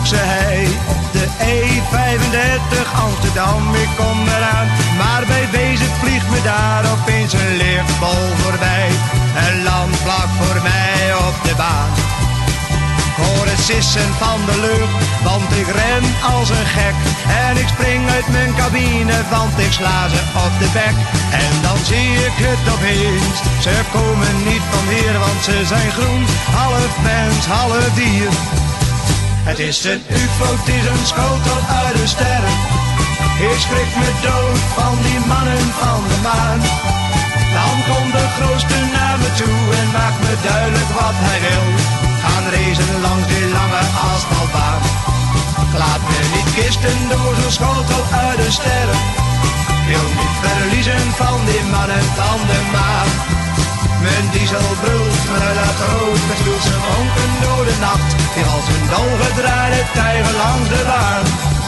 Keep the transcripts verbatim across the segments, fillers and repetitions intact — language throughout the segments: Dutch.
Hoekse hei. Op de E vijfendertig Amsterdam, ik kom eraan. Maar bij Wezen vliegt me daar opeens een lichtbol voorbij. Een land vlak voor mij op de baan. Ik hoor het sissen van de lucht, want ik ren als een gek. En ik spring uit mijn cabine, want ik sla ze op de bek. En dan zie ik het opeens, ze komen niet van hier, want ze zijn groen. Half mens, half dier. Het is een U F O, het is een schotel uit de sterren. Ik schrik me dood van die mannen van de maan. Dan komt de grootste naar me toe en maakt me duidelijk wat hij wil. Gaan racen langs die lange asfaltbaan. Ik laat me niet kisten door zo'n schotel uit de sterren. Wil niet verliezen van die mannen van de maan. Mijn diesel brult, maar dat rood verstuurt zijn vonken door de nacht. Die als een dolgedraaide tijger langs de baan.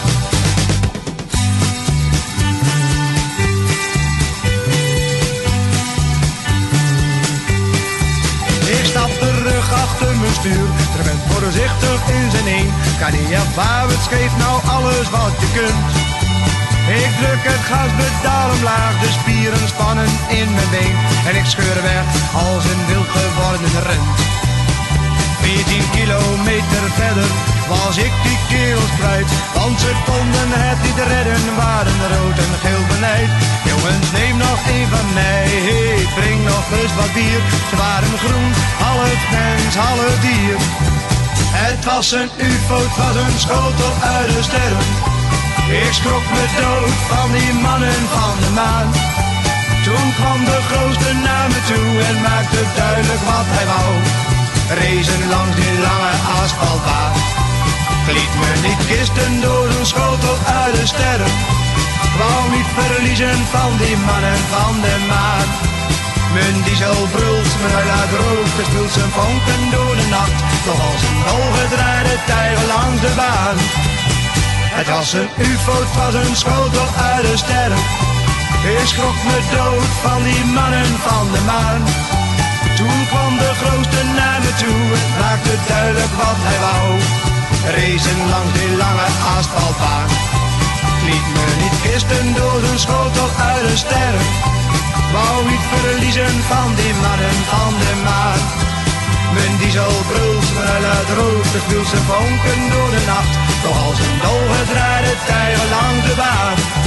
Ik stap terug achter mijn stuur, er bent voorzichtig in zijn een. Kan niet ervaren, het geeft nou alles wat je kunt. Ik druk het gaspedaal omlaag, de spieren spannen in mijn been. En ik scheur weg als een wild geworden rund. veertien kilometer verder was ik die kerels kwijt. Want ze konden het niet redden, waren rood en geel benijd. Jongens, neem nog een van mij, hey, breng nog eens wat bier. Ze waren groen, half mens, half dier. Het was een U F O, het was een schotel uit de sterren. Ik schrok me dood van die mannen van de maan. Toen kwam de grootste naar me toe en maakte duidelijk wat hij wou. Racen langs die lange asfaltbaan. Ik liet me niet kisten door een schotel uit de sterren. Wou niet verliezen van die mannen van de maan. Mijn diesel brult, mijn laat rook, verspilt zijn vonken door de nacht. Toch als een dolgedraaide tijger langs de baan. Het was een U F O, het was een schotel uit de sterren. Ik schrok me dood van die mannen van de maan. Toen kwam de grootste naar me toe, het maakte duidelijk wat hij wou. Racen langs die lange asfaltbaan. Ik liet me niet kisten door een schotel uit de sterren. Wou niet verliezen van die mannen van de maan. Mijn diesel brult, mijn luid rook, verspilt zijn vonken door de nacht. Toch als een dolgedraaide tijger langs de baan.